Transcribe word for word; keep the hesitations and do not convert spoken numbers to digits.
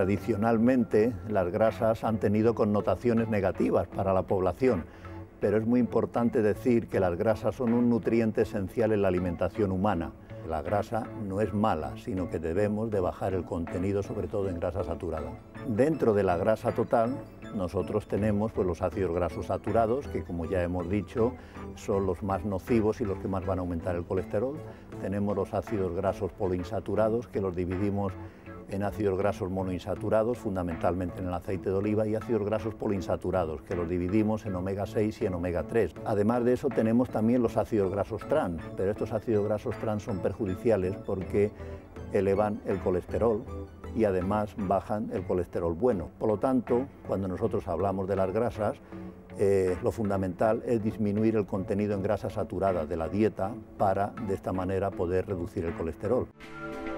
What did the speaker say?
tradicionalmente las grasas han tenido connotaciones negativas para la población, pero es muy importante decir que las grasas son un nutriente esencial en la alimentación humana. La grasa no es mala, sino que debemos de bajar el contenido, sobre todo en grasa saturada. Dentro de la grasa total, nosotros tenemos pues, los ácidos grasos saturados, que como ya hemos dicho, son los más nocivos y los que más van a aumentar el colesterol. Tenemos los ácidos grasos poliinsaturados, que los dividimos en ácidos grasos monoinsaturados, fundamentalmente en el aceite de oliva, y ácidos grasos poliinsaturados, que los dividimos en omega seis y en omega tres. Además de eso tenemos también los ácidos grasos trans, pero estos ácidos grasos trans son perjudiciales porque elevan el colesterol y además bajan el colesterol bueno. Por lo tanto, cuando nosotros hablamos de las grasas, eh, lo fundamental es disminuir el contenido en grasa saturada de la dieta para de esta manera poder reducir el colesterol.